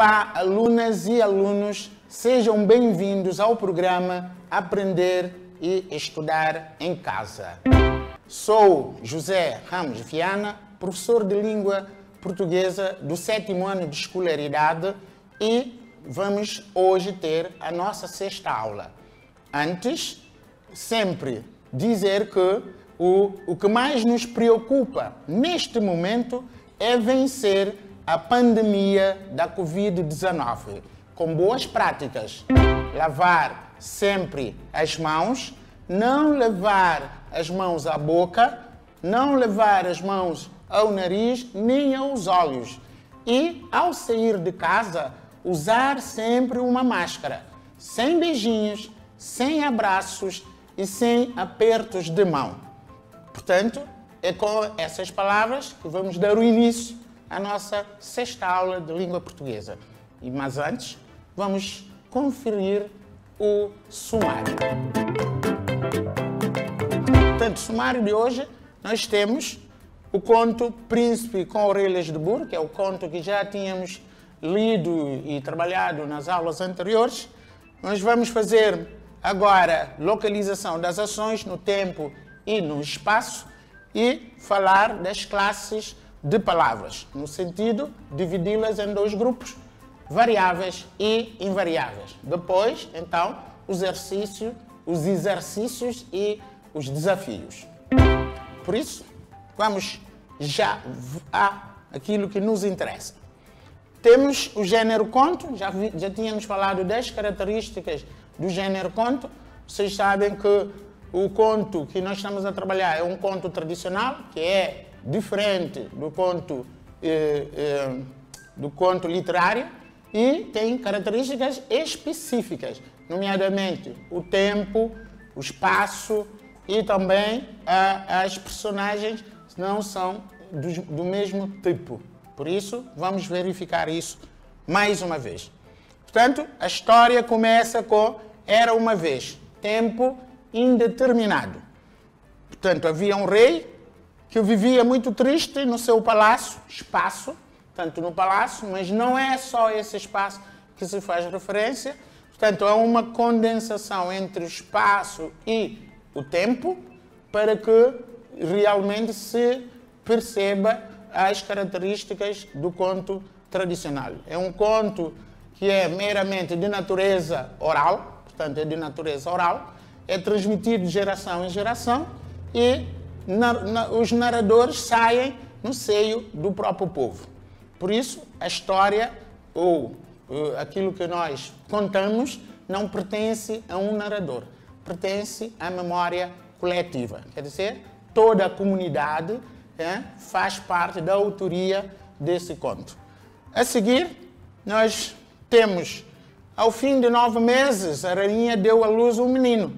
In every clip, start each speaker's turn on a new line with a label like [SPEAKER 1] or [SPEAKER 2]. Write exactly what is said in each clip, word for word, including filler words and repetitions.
[SPEAKER 1] Olá, alunas e alunos, sejam bem-vindos ao programa Aprender e Estudar em Casa. Sou José Ramos Viana, professor de língua portuguesa do sétimo ano de escolaridade e vamos hoje ter a nossa sexta aula. Antes, sempre dizer que o, o que mais nos preocupa neste momento é vencer a pandemia da covid dezenove, com boas práticas. Lavar sempre as mãos, não levar as mãos à boca, não levar as mãos ao nariz nem aos olhos. E, ao sair de casa, usar sempre uma máscara, sem beijinhos, sem abraços e sem apertos de mão. Portanto, é com essas palavras que vamos dar o início à nossa sexta aula de língua portuguesa. E, mas antes, vamos conferir o sumário. Portanto, o sumário de hoje, nós temos o conto Príncipe com Orelhas de Burro, que é o conto que já tínhamos lido e trabalhado nas aulas anteriores. Nós vamos fazer agora localização das ações no tempo e no espaço e falar das classes de palavras, no sentido de dividi-las em dois grupos, variáveis e invariáveis. Depois, então, o exercício, os exercícios e os desafios. Por isso, vamos já a aquilo que nos interessa. Temos o gênero conto, já, vi, já tínhamos falado das características do gênero conto. Vocês sabem que o conto que nós estamos a trabalhar é um conto tradicional, que é diferente do conto, eh, eh, do conto literário e tem características específicas, nomeadamente o tempo, o espaço e também ah, as personagens não são do, do mesmo tipo. Por isso, vamos verificar isso mais uma vez. Portanto, a história começa com era uma vez, tempo indeterminado. Portanto, havia um rei que vivia muito triste no seu palácio, espaço, tanto no palácio, mas não é só esse espaço que se faz referência. Portanto, há uma condensação entre o espaço e o tempo para que realmente se perceba as características do conto tradicional. É um conto que é meramente de natureza oral, portanto, é de natureza oral, é transmitido de geração em geração e na, na, os narradores saem no seio do próprio povo. Por isso, a história ou uh, aquilo que nós contamos não pertence a um narrador, pertence à memória coletiva. Quer dizer, toda a comunidade é, faz parte da autoria desse conto. A seguir, nós temos, ao fim de nove meses, a rainha deu à luz um menino.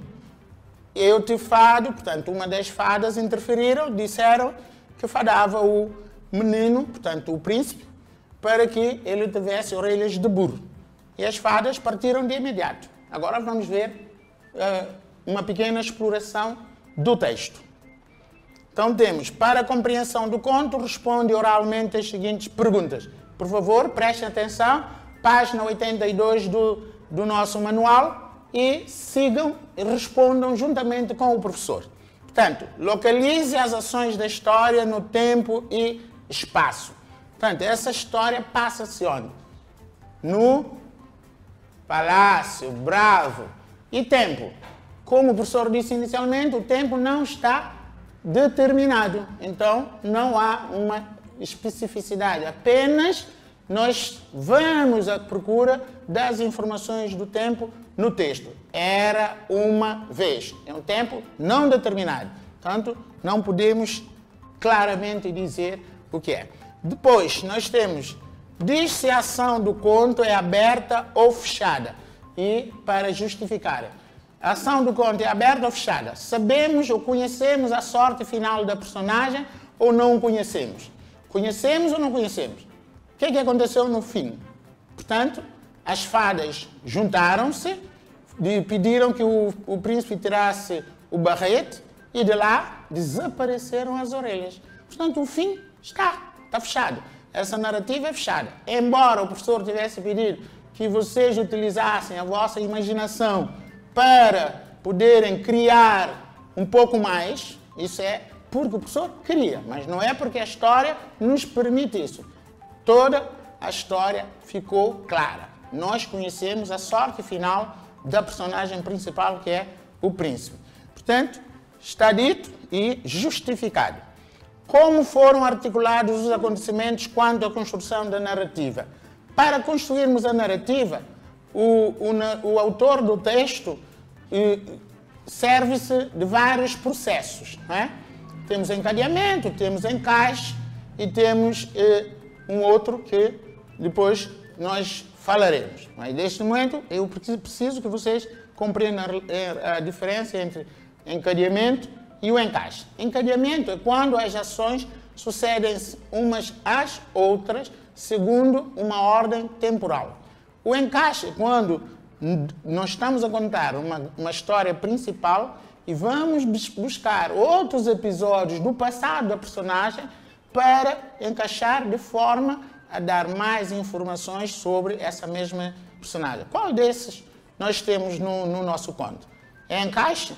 [SPEAKER 1] Eu te fado, portanto, uma das fadas interferiram, disseram que fadava o menino, portanto, o príncipe, para que ele tivesse orelhas de burro. E as fadas partiram de imediato. Agora vamos ver uh, uma pequena exploração do texto. Então temos, para a compreensão do conto, responde oralmente as seguintes perguntas. Por favor, prestem atenção, página oitenta e dois do, do nosso manual, e sigam e respondam juntamente com o professor. Portanto, localize as ações da história no tempo e espaço. Portanto, essa história passa-se onde? No Palácio Bravo. E tempo? Como o professor disse inicialmente, o tempo não está determinado. Então, não há uma especificidade. Apenas nós vamos à procura das informações do tempo no texto. Era uma vez. É um tempo não determinado. Portanto, não podemos claramente dizer o que é. Depois, nós temos, diz se a ação do conto é aberta ou fechada. E, para justificar, a ação do conto é aberta ou fechada? Sabemos ou conhecemos a sorte final da personagem ou não conhecemos? Conhecemos ou não conhecemos? O que é que aconteceu no fim? Portanto, as fadas juntaram-se, pediram que o, o príncipe tirasse o barrete e de lá desapareceram as orelhas. Portanto, o fim está, está fechado. essa narrativa é fechada. Embora o professor tivesse pedido que vocês utilizassem a vossa imaginação para poderem criar um pouco mais, isso é porque o professor cria, mas não é porque a história nos permite isso. Toda a história ficou clara. Nós conhecemos a sorte final da personagem principal, que é o príncipe. Portanto, está dito e justificado. Como foram articulados os acontecimentos quanto à construção da narrativa? Para construirmos a narrativa, o, o, o autor do texto eh, serve-se de vários processos, não é? Temos encadeamento, temos encaixe e temos eh, um outro que depois nós falaremos. Mas neste momento eu preciso que vocês compreendam a, a diferença entre encadeamento e o encaixe. Encadeamento é quando as ações sucedem umas às outras segundo uma ordem temporal. O encaixe é quando nós estamos a contar uma, uma história principal e vamos buscar outros episódios do passado da personagem para encaixar de forma a dar mais informações sobre essa mesma personagem. Qual desses nós temos no, no nosso conto? É encaixe?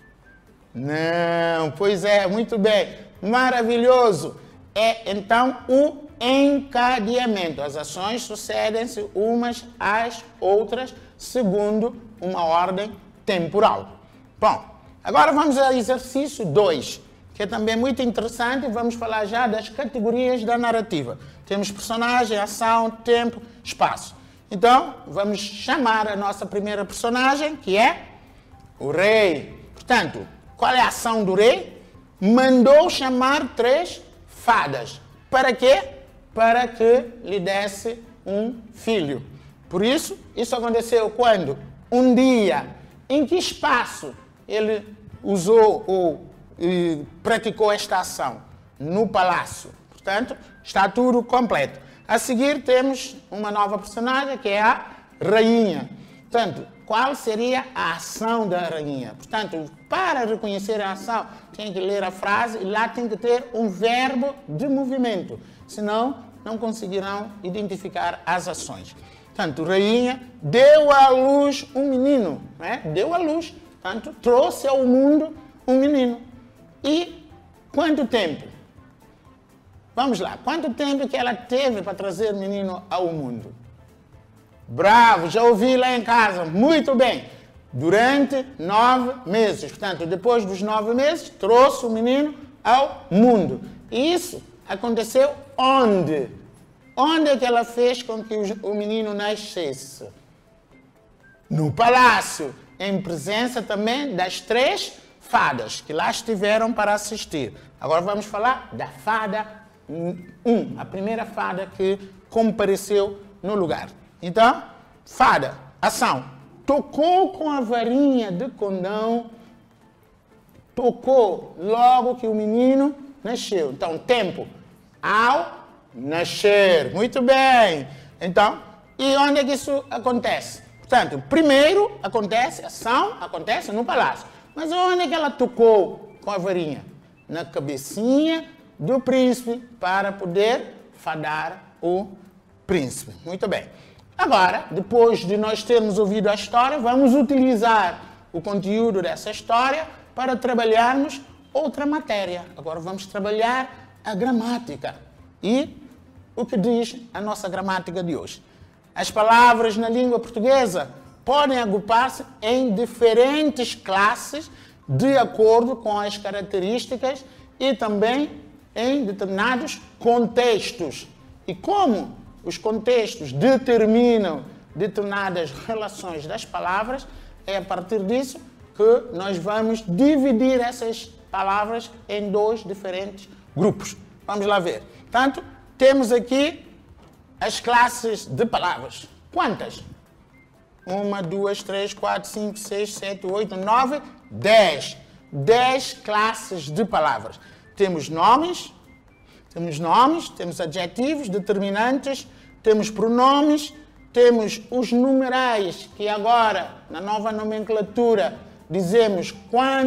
[SPEAKER 1] Não, pois é, muito bem, maravilhoso. É então o encadeamento. As ações sucedem-se umas às outras segundo uma ordem temporal. Bom, agora vamos ao exercício dois, que é também muito interessante. Vamos falar já das categorias da narrativa. Temos personagem, ação, tempo, espaço. Então, vamos chamar a nossa primeira personagem, que é o rei. Portanto, qual é a ação do rei? Mandou chamar três fadas. Para quê? Para que lhe desse um filho. Por isso, isso aconteceu quando? Um dia. Em que espaço ele usou ou e, praticou esta ação? No palácio. Portanto, está tudo completo. A seguir temos uma nova personagem, que é a rainha. Portanto, qual seria a ação da rainha? Portanto, para reconhecer a ação, tem que ler a frase e lá tem que ter um verbo de movimento. Senão, não conseguirão identificar as ações. Portanto, rainha deu à luz um menino. Né? Deu à luz. Portanto, trouxe ao mundo um menino. E quanto tempo? Vamos lá. Quanto tempo que ela teve para trazer o menino ao mundo? Bravo, já ouvi lá em casa. Muito bem. Durante nove meses. Portanto, depois dos nove meses, trouxe o menino ao mundo. E isso aconteceu onde? Onde é que ela fez com que o menino nascesse? No palácio. Em presença também das três fadas que lá estiveram para assistir. Agora vamos falar da fada um, a primeira fada que compareceu no lugar. Então, fada, ação. Tocou com a varinha de condão, tocou logo que o menino nasceu. Então, tempo, ao nascer. Muito bem. Então, e onde é que isso acontece? Portanto, primeiro acontece, ação acontece no palácio. Mas onde é que ela tocou com a varinha? Na cabecinha do príncipe, para poder fadar o príncipe. Muito bem. Agora, depois de nós termos ouvido a história, vamos utilizar o conteúdo dessa história para trabalharmos outra matéria. Agora vamos trabalhar a gramática. E o que diz a nossa gramática de hoje? As palavras na língua portuguesa podem agrupar-se em diferentes classes de acordo com as características e também em determinados contextos. E como os contextos determinam determinadas relações das palavras, é a partir disso que nós vamos dividir essas palavras em dois diferentes grupos. Vamos lá ver. Portanto, temos aqui as classes de palavras. Quantas? Uma, duas, três, quatro, cinco, seis, sete, oito, nove, dez. Dez classes de palavras. Temos nomes, temos nomes, temos adjetivos, determinantes, temos pronomes, temos os numerais, que agora, na nova nomenclatura, dizemos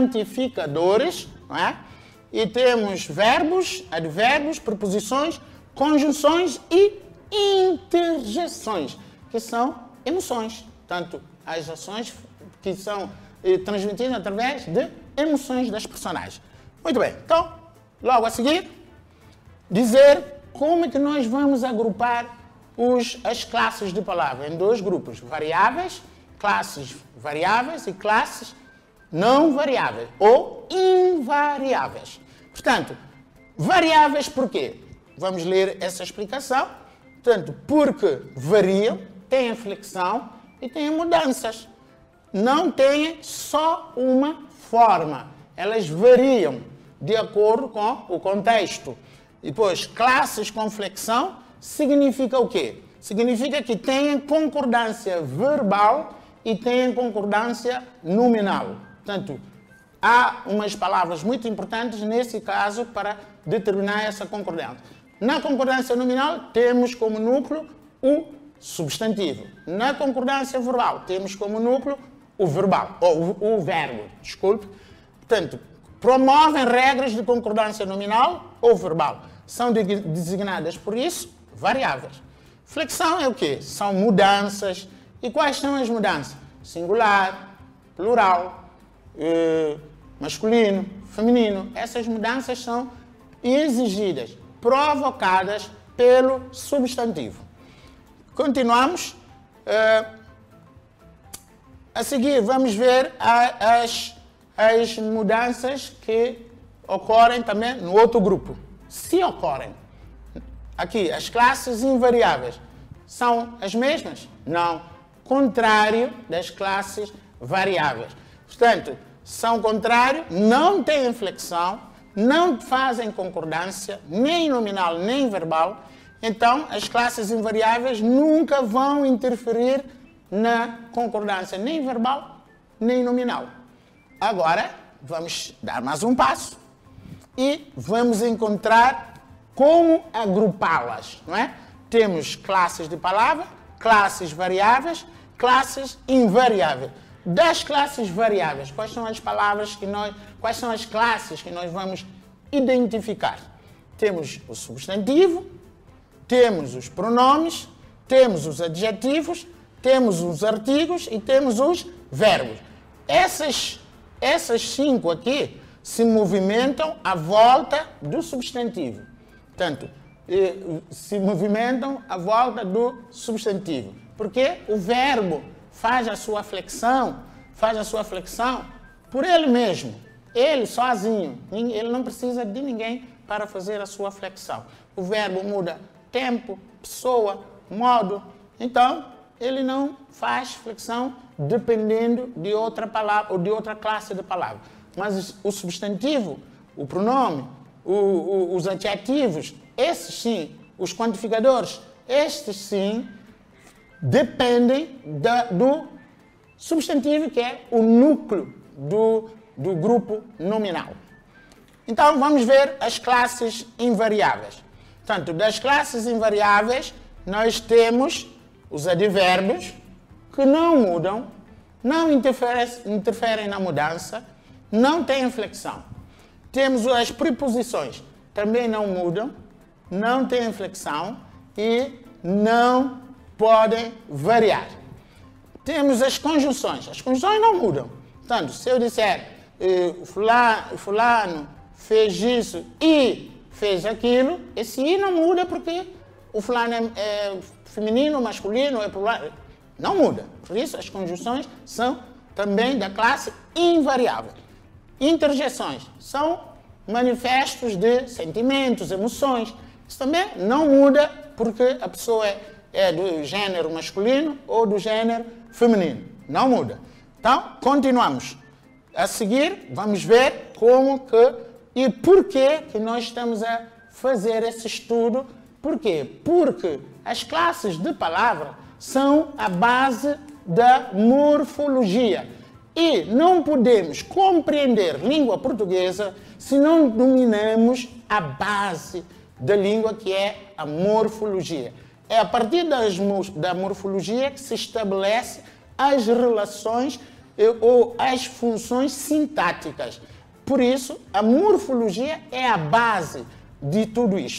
[SPEAKER 1] quantificadores, não é? E temos verbos, advérbios, preposições, conjunções e interjeções, que são emoções. Tanto as ações que são eh, transmitidas através de emoções das personagens. Muito bem, então, logo a seguir, dizer como é que nós vamos agrupar os, as classes de palavra em dois grupos, variáveis, classes variáveis e classes não variáveis ou invariáveis. Portanto, variáveis por quê? Vamos ler essa explicação. Portanto, porque variam, têm flexão e têm mudanças. Não têm só uma forma. Elas variam de acordo com o contexto. E depois, classes com flexão significa o quê? Significa que têm concordância verbal e têm concordância nominal. Portanto, há umas palavras muito importantes nesse caso para determinar essa concordância. Na concordância nominal, temos como núcleo o substantivo. Na concordância verbal, temos como núcleo o verbal, ou o, o verbo, desculpe. Portanto, promovem regras de concordância nominal ou verbal. São de, designadas, por isso, variáveis. Flexão é o quê? São mudanças. E quais são as mudanças? Singular, plural, eh, masculino, feminino. Essas mudanças são exigidas, provocadas pelo substantivo. Continuamos. Uh, a seguir, vamos ver a, as, as mudanças que ocorrem também no outro grupo. Se ocorrem. Aqui, as classes invariáveis são as mesmas? Não. Contrário das classes variáveis. Portanto, são contrário, não têm flexão, não fazem concordância, nem nominal, nem verbal. Então, as classes invariáveis nunca vão interferir na concordância, nem verbal, nem nominal. Agora, vamos dar mais um passo e vamos encontrar como agrupá-las, não é? Temos classes de palavra, classes variáveis, classes invariáveis. Das classes variáveis, quais são as palavras que nós, quais são as classes que nós vamos identificar? Temos o substantivo, temos os pronomes, temos os adjetivos, temos os artigos e temos os verbos. Essas, essas cinco aqui se movimentam à volta do substantivo. Portanto, se movimentam à volta do substantivo. Porque o verbo faz a sua flexão, faz a sua flexão por ele mesmo. Ele sozinho. Ele não precisa de ninguém para fazer a sua flexão. O verbo muda tempo, pessoa, modo. Então, ele não faz flexão dependendo de outra palavra ou de outra classe de palavra. Mas o substantivo, o pronome, o, o, os adjetivos, esses sim, os quantificadores, estes sim, dependem da, do substantivo, que é o núcleo do, do grupo nominal. Então, vamos ver as classes invariáveis. Portanto, das classes invariáveis, nós temos os advérbios, que não mudam, não interferem, interferem na mudança, não têm flexão. Temos as preposições, também não mudam, não têm flexão e não podem variar. Temos as conjunções. As conjunções não mudam. Portanto, se eu disser eh, fulano, fulano fez isso e fez aquilo, esse i não muda porque o fulano é, é feminino, masculino, é plural. Não muda. Por isso, as conjunções são também da classe invariável. Interjeções são manifestos de sentimentos, emoções. Isso também não muda porque a pessoa é, é do gênero masculino ou do gênero feminino. Não muda. Então, continuamos. A seguir, vamos ver como que e por que que nós estamos a fazer esse estudo. Por quê? Porque as classes de palavra são a base da morfologia. E não podemos compreender língua portuguesa se não dominamos a base da língua, que é a morfologia. É a partir das, da morfologia que se estabelece as relações ou as funções sintáticas. Por isso, a morfologia é a base de tudo isto.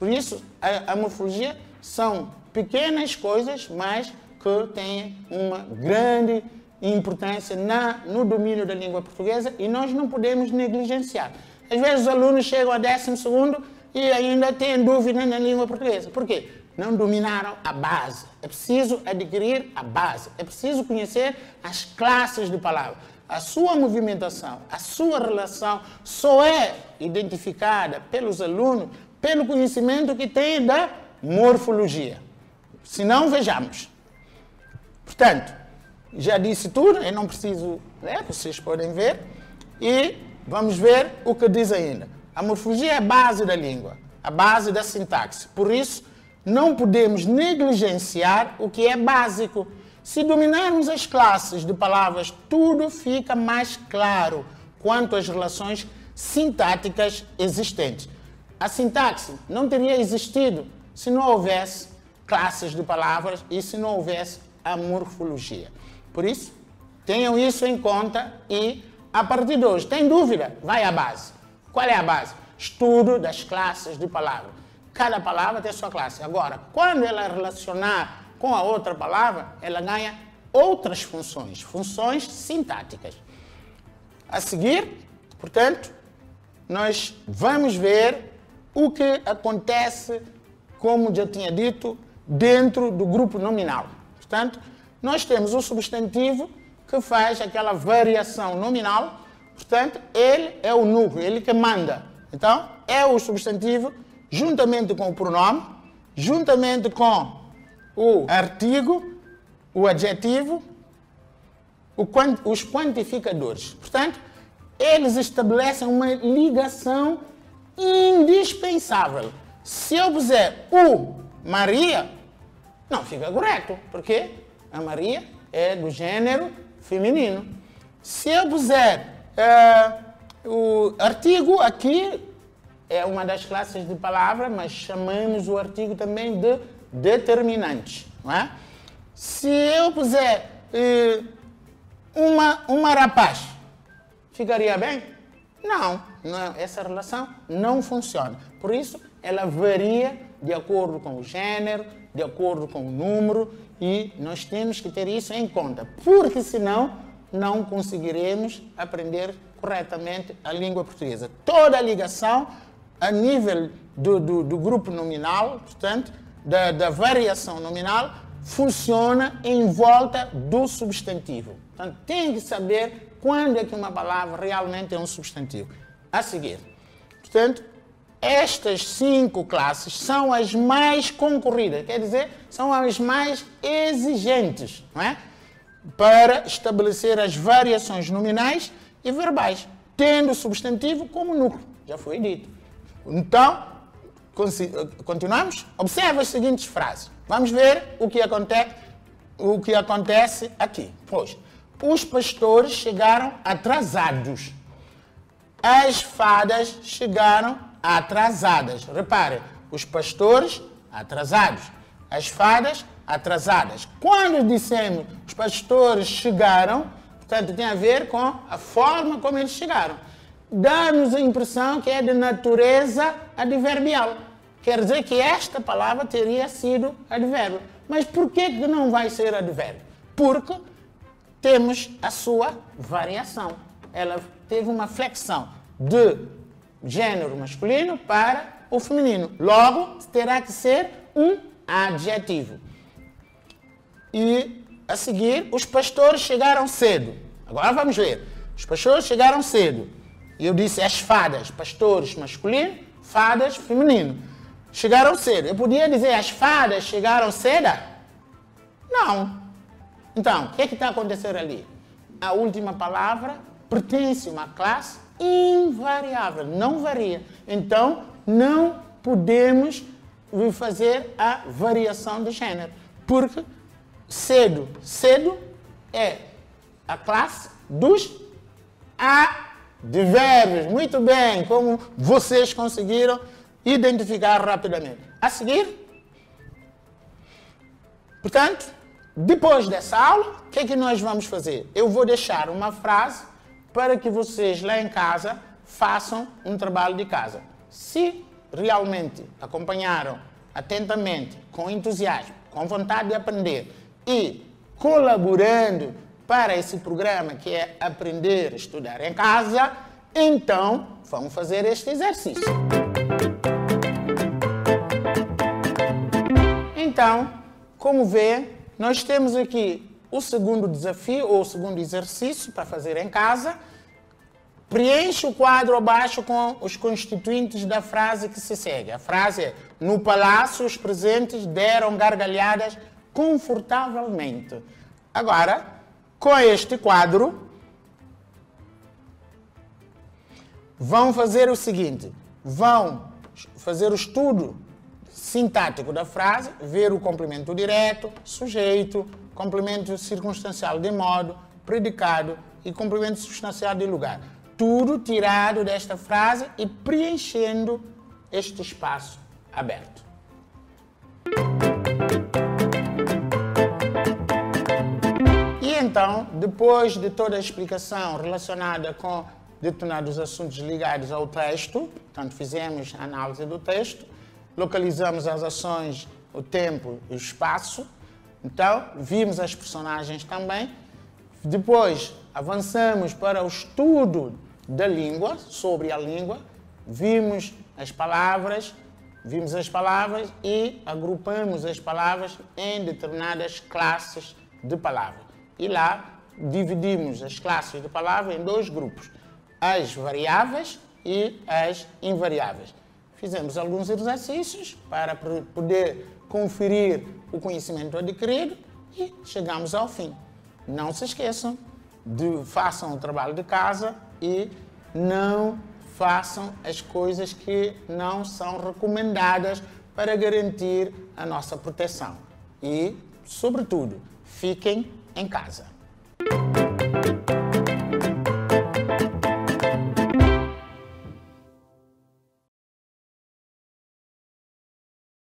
[SPEAKER 1] Por isso, a, a morfologia são pequenas coisas, mas que têm uma grande importância na, no domínio da língua portuguesa e nós não podemos negligenciar. Às vezes os alunos chegam a décimo segundo e ainda têm dúvida na língua portuguesa. Por quê? Não dominaram a base. É preciso adquirir a base. É preciso conhecer as classes de palavras. A sua movimentação, a sua relação só é identificada pelos alunos pelo conhecimento que têm da morfologia. Se não, vejamos. Portanto, já disse tudo, eu não preciso ler, vocês podem ver. E vamos ver o que diz ainda. A morfologia é a base da língua, a base da sintaxe. Por isso, não podemos negligenciar o que é básico. Se dominarmos as classes de palavras, tudo fica mais claro quanto às relações sintáticas existentes. A sintaxe não teria existido se não houvesse classes de palavras e se não houvesse a morfologia. Por isso, tenham isso em conta e, a partir de hoje, tem dúvida? Vai à base. Qual é a base? Estudo das classes de palavra. Cada palavra tem sua classe. Agora, quando ela relacionar com a outra palavra, ela ganha outras funções, funções sintáticas. A seguir, portanto, nós vamos ver o que acontece, como já tinha dito, dentro do grupo nominal. Portanto, nós temos o substantivo que faz aquela variação nominal. Portanto, ele é o núcleo, ele que manda. Então, é o substantivo juntamente com o pronome, juntamente com o artigo, o adjetivo, o quant, os quantificadores. Portanto, eles estabelecem uma ligação indispensável. Se eu puser o Maria, não fica correto, porque a Maria é do gênero feminino. Se eu puser uh, o artigo aqui, é uma das classes de palavra, mas chamamos o artigo também de determinante. Não é? Se eu puser uh, uma, uma rapaz, ficaria bem? Não, não, essa relação não funciona. Por isso, ela varia de acordo com o gênero, de acordo com o número, e nós temos que ter isso em conta, porque senão não conseguiremos aprender corretamente a língua portuguesa. Toda a ligação a nível do, do, do grupo nominal, portanto, da, da variação nominal, funciona em volta do substantivo. Portanto, tem que saber quando é que uma palavra realmente é um substantivo. A seguir, portanto, estas cinco classes são as mais concorridas, quer dizer, são as mais exigentes, não é? Para estabelecer as variações nominais e verbais, tendo o substantivo como núcleo, já foi dito. Então, continuamos? Observe as seguintes frases. Vamos ver o que acontece, o que acontece aqui. Pois, os pastores chegaram atrasados. As fadas chegaram atrasadas. Repare, os pastores atrasados. As fadas atrasadas. Quando dissemos os pastores chegaram, portanto, tem a ver com a forma como eles chegaram. Dá-nos a impressão que é de natureza adverbial. Quer dizer que esta palavra teria sido advérbio. Mas por que que não vai ser advérbio? Porque temos a sua variação. Ela teve uma flexão de gênero masculino para o feminino. Logo, terá que ser um adjetivo. E, a seguir, os pastores chegaram cedo. Agora vamos ver. Os pastores chegaram cedo. E eu disse as fadas, pastores masculino, fadas feminino. Chegaram cedo. Eu podia dizer as fadas chegaram cedo? Não. Então, o que é que está acontecendo ali? A última palavra pertence a uma classe invariável, não varia. Então, não podemos fazer a variação de gênero, porque cedo, cedo é a classe dos advérbios. Muito bem, como vocês conseguiram identificar rapidamente. A seguir, portanto, depois dessa aula, o que é que nós vamos fazer? Eu vou deixar uma frase para que vocês lá em casa façam um trabalho de casa. Se realmente acompanharam atentamente, com entusiasmo, com vontade de aprender e colaborando para esse programa que é aprender a estudar em casa, então vamos fazer este exercício. Então, como vê, nós temos aqui o segundo desafio ou o segundo exercício para fazer em casa. Preenche o quadro abaixo com os constituintes da frase que se segue. A frase é: no palácio os presentes deram gargalhadas confortavelmente. Agora, com este quadro, vão fazer o seguinte: vão fazer o estudo sintático da frase, ver o complemento direto, sujeito, complemento circunstancial de modo, predicado e complemento substancial de lugar. Tudo tirado desta frase e preenchendo este espaço aberto. E então, depois de toda a explicação relacionada com determinados assuntos ligados ao texto, portanto, fizemos a análise do texto, localizamos as ações, o tempo e o espaço, então, vimos as personagens também. Depois, avançamos para o estudo da língua, sobre a língua, vimos as palavras, vimos as palavras e agrupamos as palavras em determinadas classes de palavras. E lá dividimos as classes de palavras em dois grupos, as variáveis e as invariáveis. Fizemos alguns exercícios para poder conferir o conhecimento adquirido e chegamos ao fim. Não se esqueçam de façam o trabalho de casa e não façam as coisas que não são recomendadas para garantir a nossa proteção. E, sobretudo, fiquem em casa.